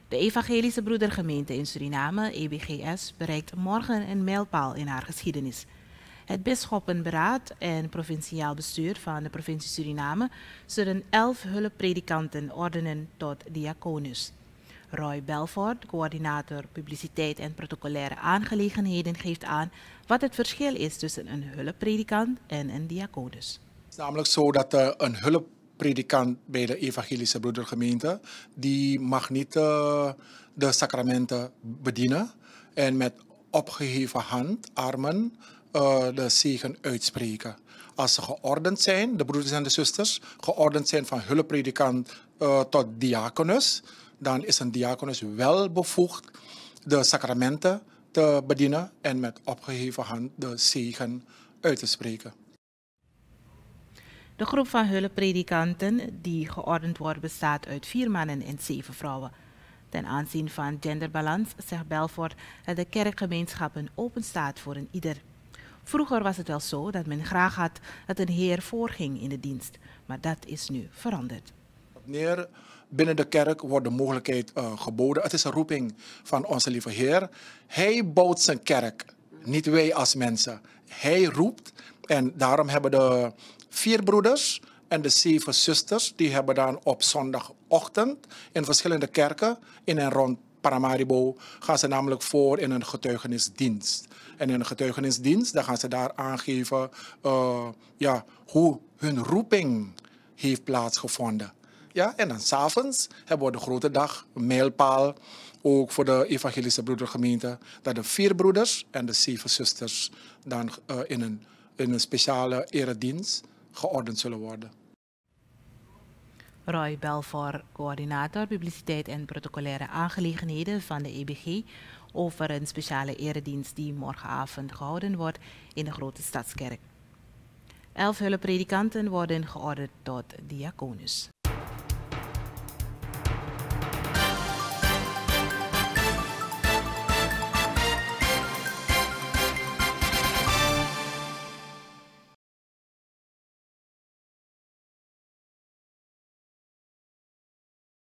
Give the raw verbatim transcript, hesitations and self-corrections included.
De Evangelische Broedergemeente in Suriname, E B G S, bereikt morgen een mijlpaal in haar geschiedenis. Het bisschoppenberaad en provinciaal bestuur van de provincie Suriname zullen elf hulppredikanten ordenen tot diaconus. Roy Belfort, coördinator publiciteit en protocolaire aangelegenheden, geeft aan wat het verschil is tussen een hulppredikant en een diaconus. Het is namelijk zo dat uh, een hulppredikant bij de Evangelische Broedergemeente, die mag niet uh, de sacramenten bedienen en met opgeheven hand, armen, uh, de zegen uitspreken. Als ze geordend zijn, de broeders en de zusters, geordend zijn van hulppredikant uh, tot diaconus, dan is een diaconus wel bevoegd de sacramenten te bedienen en met opgeheven hand de zegen uit te spreken. De groep van hulppredikanten die geordend wordt bestaat uit vier mannen en zeven vrouwen. Ten aanzien van genderbalans zegt Belfort dat de kerkgemeenschap een open staat voor een ieder. Vroeger was het wel zo dat men graag had dat een heer voorging in de dienst, maar dat is nu veranderd. Wanneer binnen de kerk wordt de mogelijkheid uh, geboden. Het is een roeping van onze lieve Heer. Hij bouwt zijn kerk, niet wij als mensen. Hij roept en daarom hebben de vier broeders en de zeven zusters, die hebben dan op zondagochtend in verschillende kerken in en rond Paramaribo gaan ze namelijk voor in een getuigenisdienst. En in een getuigenisdienst dan gaan ze daar aangeven uh, ja, hoe hun roeping heeft plaatsgevonden. Ja, en dan s'avonds hebben we de grote dag, een mijlpaal, ook voor de Evangelische Broedergemeente, dat de vier broeders en de zeven zusters dan uh, in, een, in een speciale eredienst geordend zullen worden. Roy Belfort, coördinator publiciteit en protocolaire aangelegenheden van de E B G, over een speciale eredienst die morgenavond gehouden wordt in de Grote Stadskerk. Elf hulppredikanten worden geordend tot diaconus.